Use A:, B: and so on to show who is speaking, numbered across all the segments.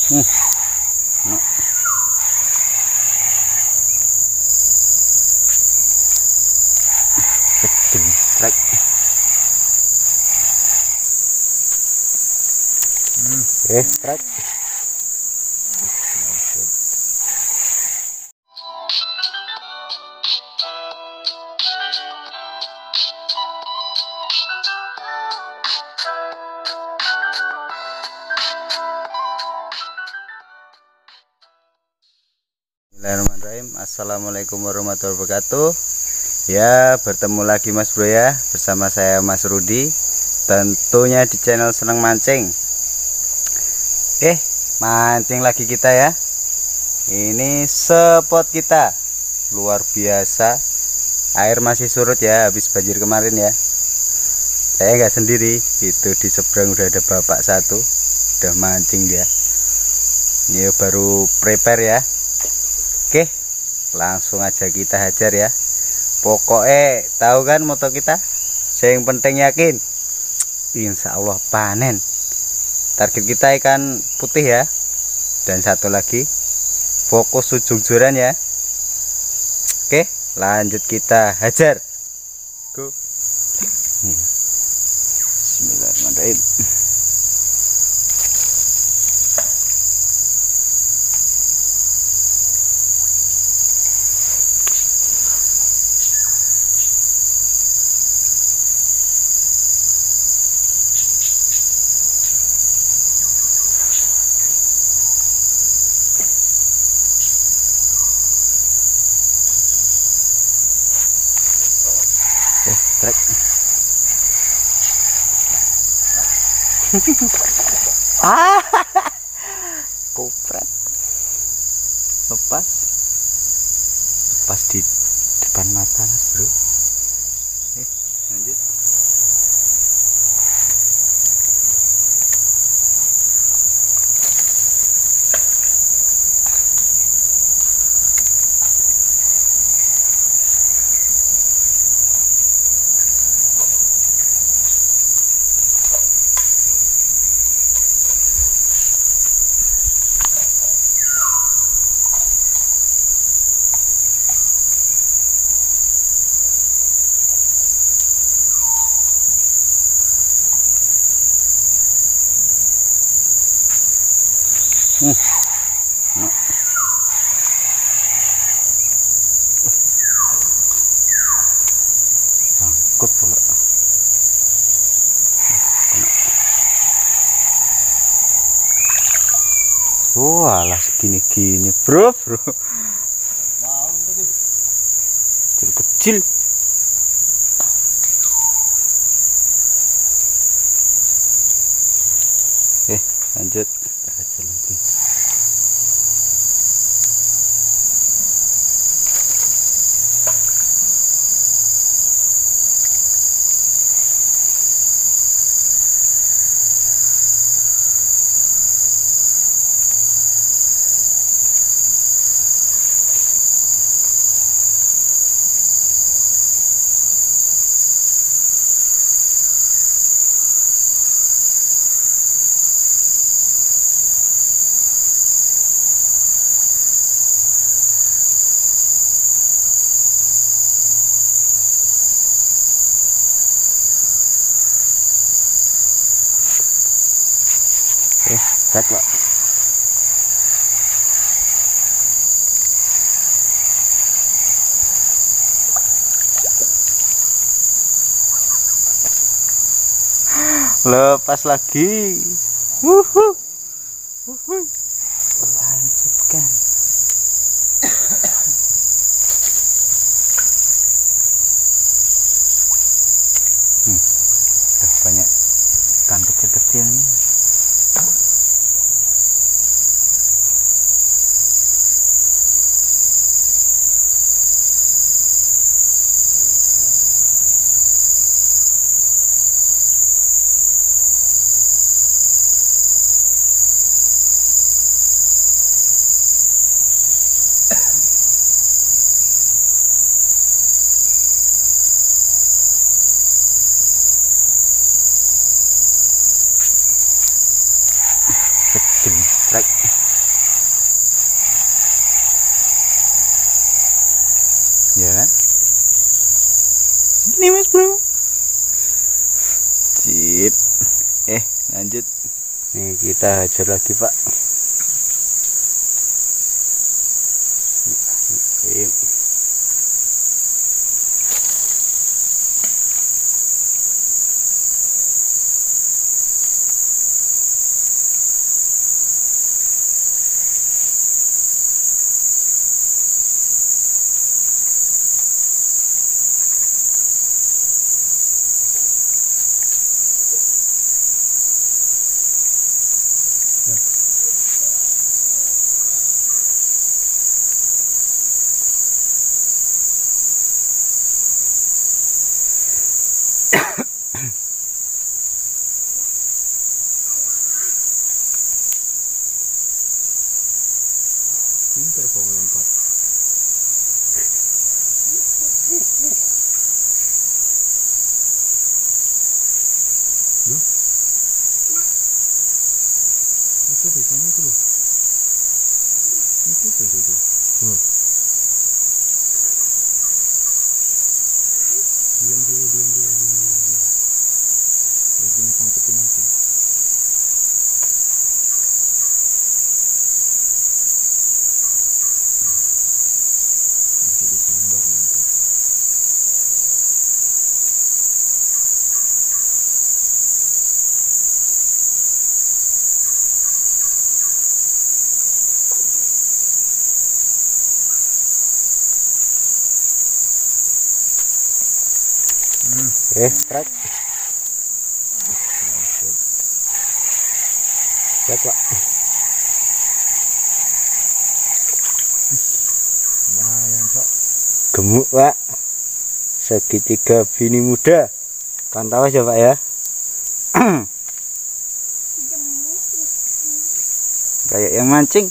A: No. Kecil, trek. Trek. Bismillahirrahmanirrahim. Assalamualaikum warahmatullahi wabarakatuh. Ya, bertemu lagi Mas Bro ya, bersama saya Mas Rudi, tentunya di channel Seneng Mancing. Mancing lagi kita ya. Ini spot kita luar biasa. Air masih surut ya, habis banjir kemarin ya. Saya nggak sendiri, itu di seberang udah ada bapak satu, udah mancing dia. Ini baru prepare ya. Oke, langsung aja kita hajar ya. Pokoknya tahu kan moto kita, yang penting yakin, insya Allah panen. Target kita ikan putih ya, dan satu lagi fokus ujung joran ya. Oke, lanjut kita hajar. Go. Bismillahirrahmanirrahim. Trek. Kopret. Lepas di depan mata Mas Bro. Lanjut. No. Sangkut pula. Walah segini-gini bro. Kecil-kecil. Lanjut hajar lagi. Cek lah. Lepas lagi. Lanjutkan. Banyak ikan kecil-kecil nih. Kecil, trek. Lanjut. Nih kita hajar lagi, Pak. Oke. Pinter kok lompat. Loh? Itu di sana itu loh. Itu. Oh. Diam dia. Lagi tangkepin aja. Disambar nanti. Strike. Lihat, Pak. Lumayan, Pak. Gemuk, Pak. Segitiga bini muda. Kan tahu aja, Pak ya. Kayak yang mancing.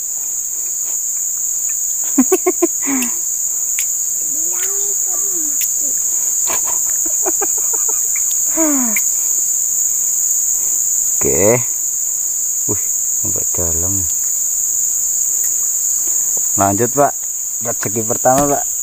A: Oke. Sampai dalam. Lanjut, Pak. Rezeki pertama, Pak.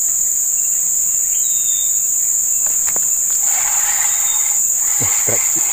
A: Strike.